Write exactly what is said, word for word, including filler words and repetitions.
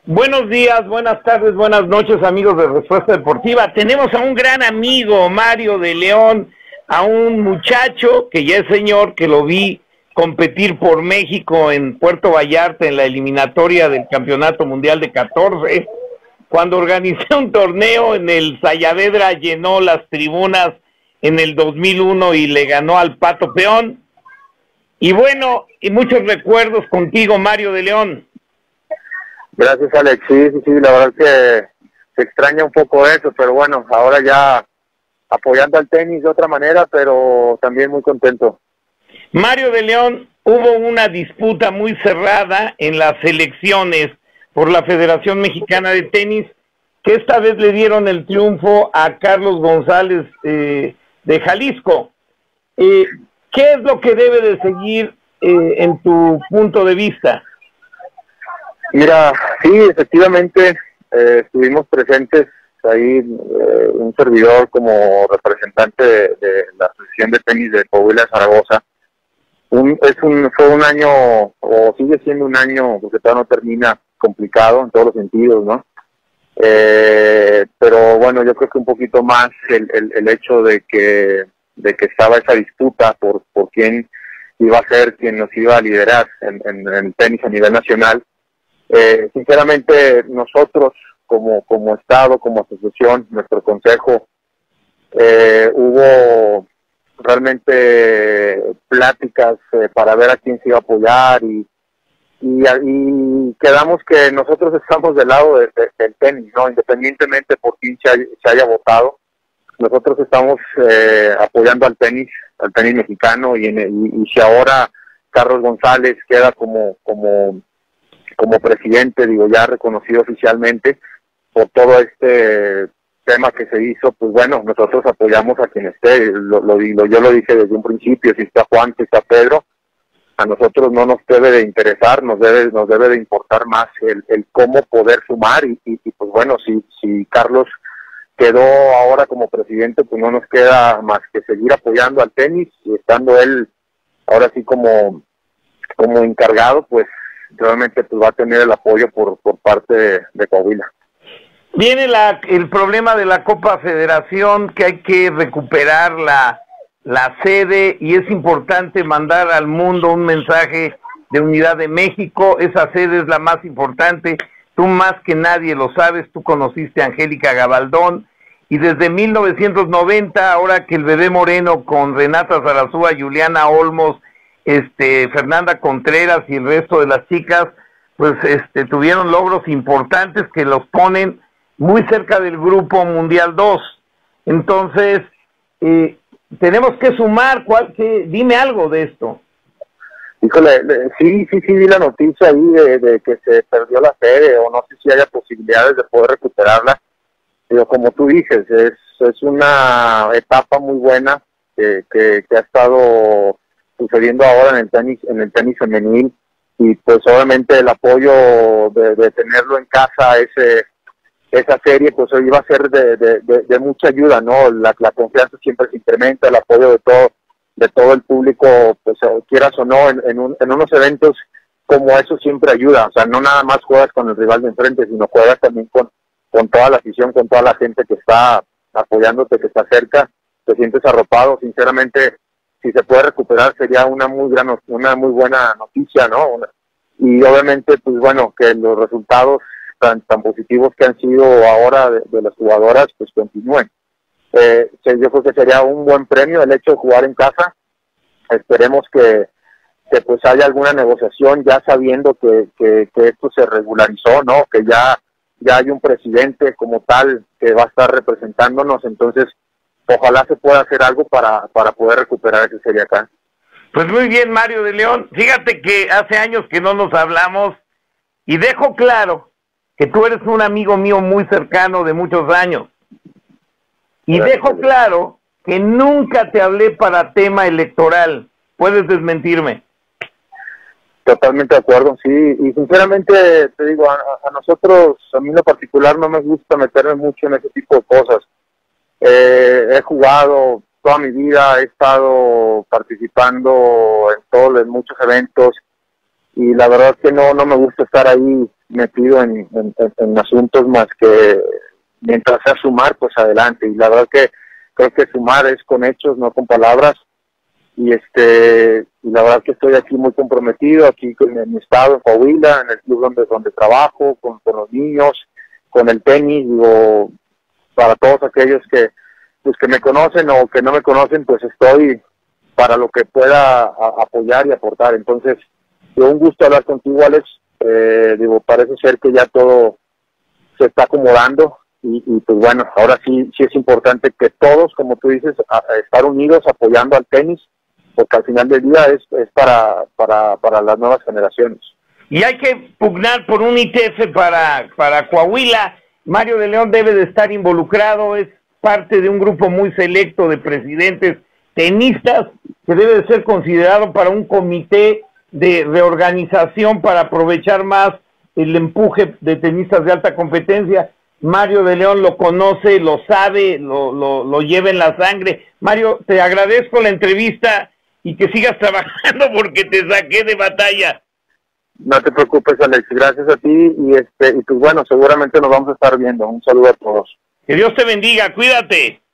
Buenos días, buenas tardes, buenas noches, amigos de Respuesta Deportiva. Tenemos a un gran amigo, Mario de León, a un muchacho que ya es señor, que lo vi competir por México en Puerto Vallarta en la eliminatoria del Campeonato Mundial de catorce. Cuando organizé un torneo en el Sayavedra, llenó las tribunas en el dos mil uno y le ganó al Pato Peón. Y bueno, y muchos recuerdos contigo, Mario de León. Gracias, Alex. Sí, sí, sí, la verdad es que se extraña un poco eso, pero bueno, ahora ya apoyando al tenis de otra manera, pero también muy contento. Mario de León, hubo una disputa muy cerrada en las elecciones por la Federación Mexicana de Tenis, que esta vez le dieron el triunfo a Carlos González eh, de Jalisco. Eh, ¿Qué es lo que debe de seguir eh, en tu punto de vista? Mira, sí, efectivamente, eh, estuvimos presentes ahí, eh, un servidor como representante de, de la Asociación de Tenis de Coahuila, Zaragoza. Un, es un, fue un año, o sigue siendo un año, porque todavía no termina, complicado en todos los sentidos, ¿no? Eh, pero bueno, yo creo que un poquito más el, el, el hecho de que, de que estaba esa disputa por, por quién iba a ser quien nos iba a liderar en, en, en el tenis a nivel nacional. Eh, sinceramente, nosotros como como Estado, como asociación, nuestro consejo, eh, hubo realmente pláticas eh, para ver a quién se iba a apoyar y, y, y quedamos que nosotros estamos del lado de, de, del tenis, ¿no? Independientemente por quién se haya, se haya votado, nosotros estamos eh, apoyando al tenis, al tenis mexicano y, en, y, y si ahora Carlos González queda como como como presidente, digo, ya reconocido oficialmente por todo este tema que se hizo, pues bueno, nosotros apoyamos a quien esté, lo, lo, lo, yo lo dije desde un principio, si está Juan, si está Pedro, a nosotros no nos debe de interesar, nos debe nos debe de importar más el, el cómo poder sumar y, y, y pues bueno, si, si Carlos quedó ahora como presidente, pues no nos queda más que seguir apoyando al tenis y estando él ahora sí como, como encargado, pues realmente pues va a tener el apoyo por por parte de, de Coahuila. Viene la, el problema de la Copa Federación, que hay que recuperar la, la sede y es importante mandar al mundo un mensaje de unidad de México. Esa sede es la más importante, tú más que nadie lo sabes, tú conociste a Angélica Gabaldón y desde mil novecientos noventa, ahora que el Bebé Moreno con Renata Zarazúa, Juliana Olmos, este Fernanda Contreras y el resto de las chicas, pues este tuvieron logros importantes que los ponen muy cerca del Grupo Mundial dos. Entonces, eh, tenemos que sumar, ¿cuál, qué, dime algo de esto. Híjole, sí, sí, sí, vi la noticia ahí de, de que se perdió la sede, o no sé si haya posibilidades de poder recuperarla, pero como tú dices, es, es una etapa muy buena eh, que, que ha estado sucediendo ahora en el tenis, en el tenis femenil, y pues obviamente el apoyo de, de tenerlo en casa, ese esa serie, pues hoy va a ser de, de, de, de mucha ayuda, ¿no? La, la confianza siempre se incrementa, el apoyo de todo de todo el público, pues quieras o no, en, en, un, en unos eventos como eso siempre ayuda, o sea, no nada más juegas con el rival de enfrente, sino juegas también con, con toda la afición, con toda la gente que está apoyándote, que está cerca, te sientes arropado. Sinceramente, si se puede recuperar sería una muy gran, una muy buena noticia, ¿no? Una, y obviamente, pues bueno, que los resultados tan tan positivos que han sido ahora de, de las jugadoras, pues continúen. Eh, yo creo que sería un buen premio el hecho de jugar en casa. Esperemos que, que pues haya alguna negociación, ya sabiendo que, que, que esto se regularizó, ¿no? Que ya, ya hay un presidente como tal que va a estar representándonos, entonces ojalá se pueda hacer algo para, para poder recuperar ese serie acá. Pues muy bien, Mario de León. Fíjate que hace años que no nos hablamos y dejo claro que tú eres un amigo mío muy cercano de muchos años. Y Gracias. Dejo claro que nunca te hablé para tema electoral. ¿Puedes desmentirme? Totalmente de acuerdo, sí. Y sinceramente, te digo, a, a nosotros, a mí en lo particular, no me gusta meterme mucho en ese tipo de cosas. Eh, he jugado toda mi vida, he estado participando en todos, en muchos eventos, y la verdad es que no no me gusta estar ahí metido en, en, en asuntos más que mientras sea sumar, pues adelante. Y la verdad que creo que sumar es con hechos, no con palabras. Y este y la verdad que estoy aquí muy comprometido, aquí con en mi estado, en Coahuila, en el club donde donde trabajo, con, con los niños, con el tenis. Digo, para todos aquellos que pues que me conocen o que no me conocen, pues estoy para lo que pueda a, apoyar y aportar. Entonces, fue un gusto hablar contigo, Alex. Eh, digo, parece ser que ya todo se está acomodando y, y pues bueno, ahora sí sí es importante que todos, como tú dices, a, a estar unidos apoyando al tenis, porque al final del día es, es para, para, para las nuevas generaciones. Y hay que pugnar por un I T F para, para Coahuila. Mario de León debe de estar involucrado, es parte de un grupo muy selecto de presidentes tenistas que debe de ser considerado para un comité de reorganización para aprovechar más el empuje de tenistas de alta competencia. Mario de León lo conoce, lo sabe, lo, lo, lo lleva en la sangre. Mario, te agradezco la entrevista y que sigas trabajando porque te saqué de batalla. No te preocupes, Alex, gracias a ti y este y pues bueno, seguramente nos vamos a estar viendo. Un saludo a todos. Que Dios te bendiga, cuídate.